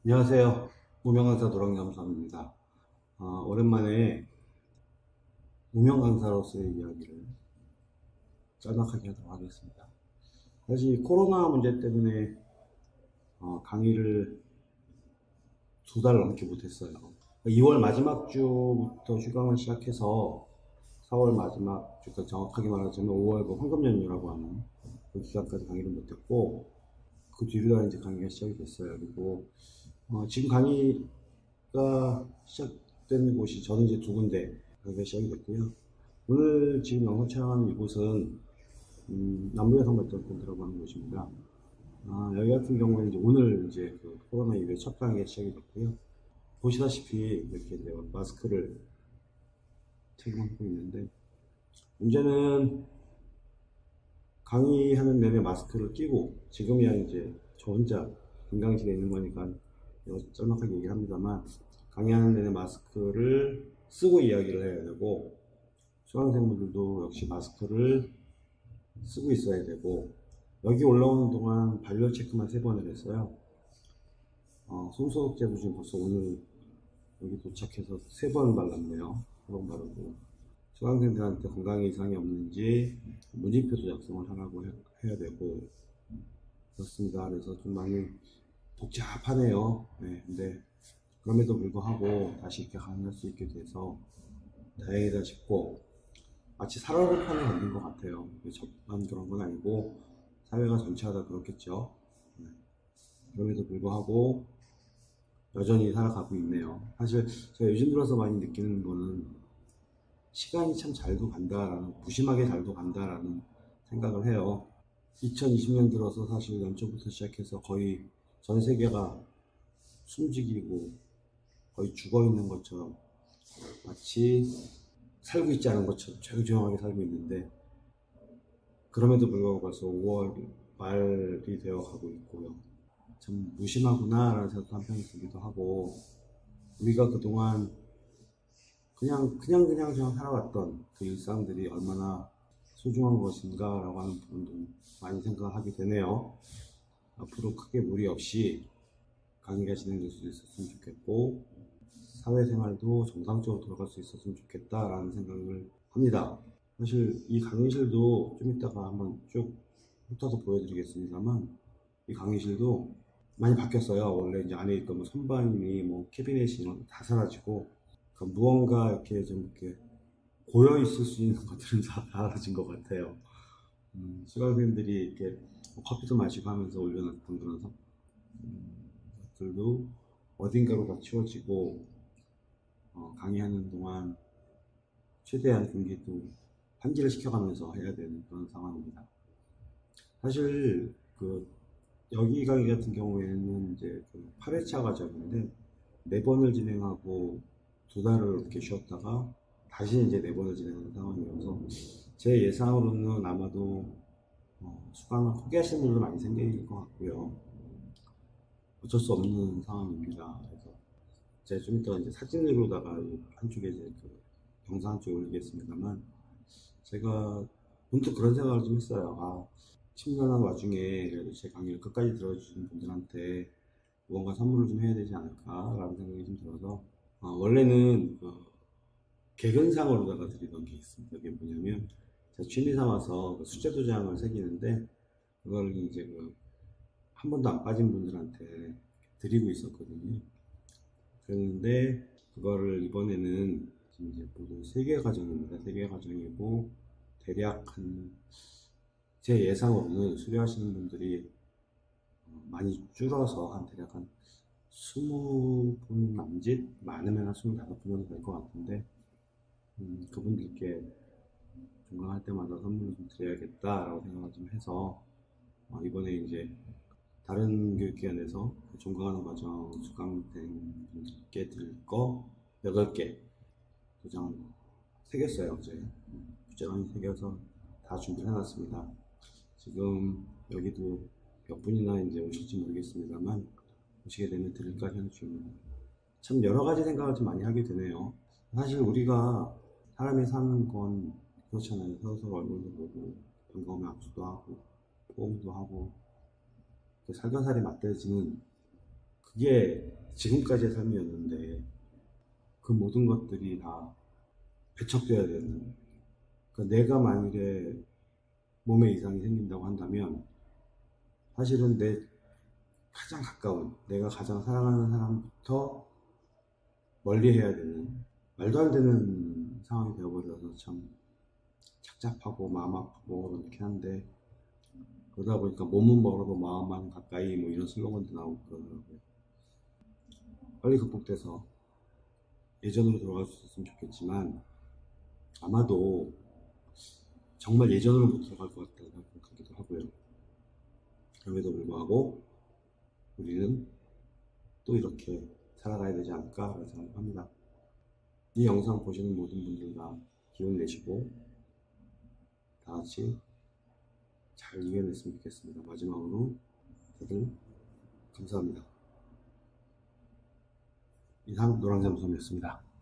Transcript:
안녕하세요. 무명 강사 노랑잠수함입니다. 오랜만에 무명 강사로서의 이야기를 짤막하게 하도록 하겠습니다. 사실 코로나 문제 때문에 강의를 2달 넘게 못했어요. 2월 마지막 주부터 휴강을 시작해서 4월 마지막 주까지, 정확하게 말하자면 5월 그 황금 연휴라고 하는 그 기간까지 강의를 못했고, 그 뒤로 이제 강의가 시작이 됐어요. 그리고 지금 강의가 시작된 곳이 저는 이제 2군데 강의가 시작이 됐고요. 오늘 지금 영상 촬영하는 이곳은 남부여성발전센터라고 하는 곳입니다. 여기 같은 경우에 이제 오늘 이제 그 코로나 이후에 첫 강의가 시작이 됐고요. 보시다시피 이렇게 이제 마스크를 착용하고 있는데, 문제는 강의하는 내내 마스크를 끼고, 지금이야 이제 저 혼자 금강실에 있는 거니까 짤막하게 얘기를 합니다만, 강의하는 내내 마스크를 쓰고 이야기를 해야 되고, 수강생분들도 역시 마스크를 쓰고 있어야 되고, 여기 올라오는 동안 발열 체크만 3번을 했어요. 손소독제도 지금 벌써 오늘 여기 도착해서 3번 발랐네요. 3번 바르고, 수강생들한테 건강에 이상이 없는지 문진표도 작성을 하라고 해야 되고 그렇습니다. 그래서 좀 많이 복잡하네요. 네, 근데 그럼에도 불구하고 다시 이렇게 강의할 수 있게 돼서 다행이다 싶고, 마치 살얼음 판을 만든 것 같아요. 저만 그런 건 아니고 사회가 전체가 다 그렇겠죠. 네. 그럼에도 불구하고 여전히 살아가고 있네요. 사실 제가 요즘 들어서 많이 느끼는 거는 시간이 참 잘도 간다라는, 무심하게 잘도 간다라는 생각을 해요. 2020년 들어서 사실 연초부터 시작해서 거의 전 세계가 숨지기고 거의 죽어 있는 것처럼, 마치 살고 있지 않은 것처럼 조용조용하게 살고 있는데, 그럼에도 불구하고 벌써 5월 말이 되어 가고 있고요. 참 무심하구나 라는 생각도 한편에 들기도 하고, 우리가 그동안 그냥 살아왔던 그 일상들이 얼마나 소중한 것인가 라고 하는 부분도 많이 생각하게 되네요. 앞으로 크게 무리 없이 강의가 진행될 수 있었으면 좋겠고, 사회생활도 정상적으로 돌아갈 수 있었으면 좋겠다라는 생각을 합니다. 사실 이 강의실도 좀 이따가 한번 쭉 훑어서 보여드리겠습니다만, 이 강의실도 많이 바뀌었어요. 원래 이제 안에 있던 뭐 선반이 뭐 캐비넷이 이런 거 다 사라지고, 무언가 이렇게 좀 이렇게 고여 있을 수 있는 것들은 다 사라진 것 같아요. 수강생들이 이렇게 커피도 마시고 하면서 올려놨던 그런 것들도 어딘가로 다 치워지고, 강의하는 동안 최대한 경기도 환기를 시켜가면서 해야 되는 그런 상황입니다. 사실 여기 강의 같은 경우에는 이제 8회차 과정인데 4번을 진행하고 2달을 이렇게 쉬었다가 다시 이제 4번을 진행하는 상황이어서, 제 예상으로는 아마도 수강을 포기하시는 분도 많이 생길 것 같고요. 어쩔 수 없는 상황입니다. 그래서 제가 좀 이따 이제 사진으로다가 한쪽에 이제 영상 한쪽에 올리겠습니다만, 제가 문득 그런 생각을 좀 했어요. 심란한 와중에 그래도 제 강의를 끝까지 들어주시는 분들한테 무언가 선물을 좀 해야 되지 않을까라는 생각이 좀 들어서, 원래는 개근상으로다가 드리던 게 있습니다. 그게 뭐냐면, 제가 취미 삼아서 숫자 도장을 새기는데, 그걸 이제 한 번도 안 빠진 분들한테 드리고 있었거든요. 그런데 그거를 이번에는 지금 이제 모두 3개 과정입니다. 3개 과정이고, 대략 제 예상으로는 수료하시는 분들이 많이 줄어서 대략 한 20분 남짓, 많으면 한 25분 정도 될 것 같은데, 그분들께 종강할 때마다 선물을 좀 드려야겠다라고 생각을 좀 해서, 이번에 이제 다른 교육기관에서 종강하는 과정 수강생분들께 드릴 거 8개 도장을 새겼어요. 어제 부장이 새겨서 다 준비를 해놨습니다. 지금 여기도 몇 분이나 이제 오실지 모르겠습니다만, 오시게 되면 드릴까 생각 중입니다. 참 여러 가지 생각을 좀 많이 하게 되네요. 사실 우리가 사람이 사는 건 그렇잖아요. 서로 얼굴도 보고 반가우면 악수도 하고 포옹도 하고, 살가살이 맞대지는 그게 지금까지의 삶이었는데 그 모든 것들이 다 배척돼야 되는, 그러니까 내가 만일에 몸에 이상이 생긴다고 한다면 사실은 내 가장 가까운, 내가 가장 사랑하는 사람부터 멀리 해야 되는, 말도 안 되는 상황이 되어버려서 참 착잡하고 마음 아프고 그렇게 한데, 그러다 보니까 몸은 멀어도 마음만 가까이 뭐 이런 슬로건도 나오고 그러더라고요. 빨리 극복돼서 예전으로 돌아갈 수 있었으면 좋겠지만 아마도 정말 예전으로 못 돌아갈 것 같다는 생각하기도 하고요. 그럼에도 불구하고 우리는 또 이렇게 살아가야 되지 않을까라는 생각을 합니다. 이 영상 보시는 모든 분들 다 기운 내시고 다 같이 잘 이겨냈으면 좋겠습니다. 마지막으로 다들 감사합니다. 이상 노랑잠수함이었습니다.